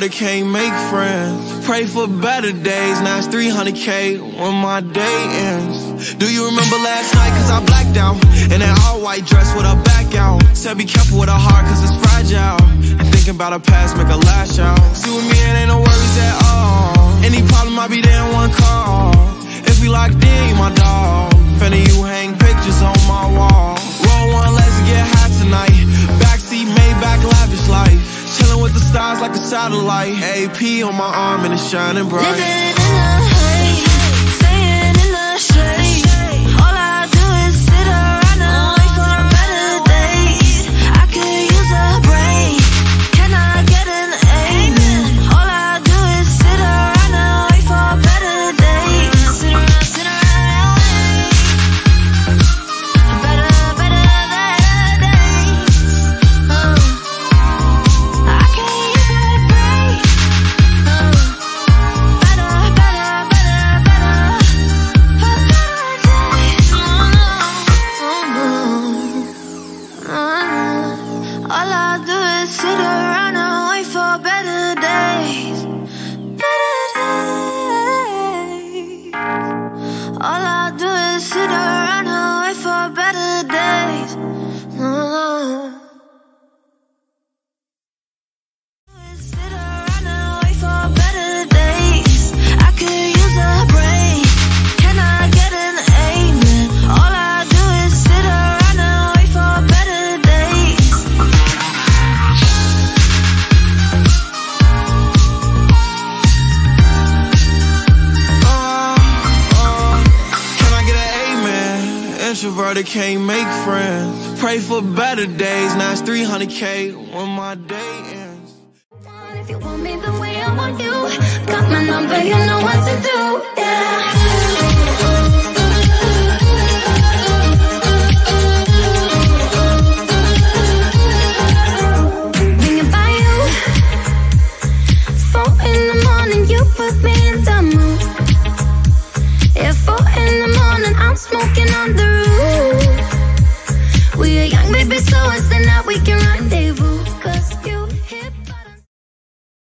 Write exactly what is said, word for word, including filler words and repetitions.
Introverted can't make friends. Pray for better days, now it's three hundred K when my day ends. Do you remember last night, cause I blacked out in that all-white dress with her back out. Said be careful with her heart, cause it's fragile. And thinking about her past make her lash out. See with me, it ain't no worries at all. Any problem, I'll be there in one call. If we locked in, you my dog. Finna you hang pictures on my wall. Roll one, let's get high tonight. Backseat, Maybach, lavish life. Chillin' with the stars like a satellite. A P on my arm and it's shining bright. Living in the haze, staying in the shade. All I do is sit around and wait for better days. I could use a break. Can I get an amen? All I do is sit around and wait for better days. Sit around, sit around, better, better, better days. Oh. I can't use a break. Oh. Better, better, better, better, for better days. Oh no, oh no. All I do is sit around and wait for better days. Better days. All I do is sit around and wait for better days. Oh. Sit around and wait for better days. I could use a break. Can I get an amen? All I do is sit around and wait for better days. Uh, uh, can I get an amen? Introverted can't make friends. Pray for better days, now it's three hundred K when my day ends. If you want me the way I want you, got my number, you know what to do. Yeah. Thinking about you. Four in the morning, you put me in the mood. Yeah, four in the morning, I'm smoking on the roof. We are young, baby, so it's the night we can rendezvous.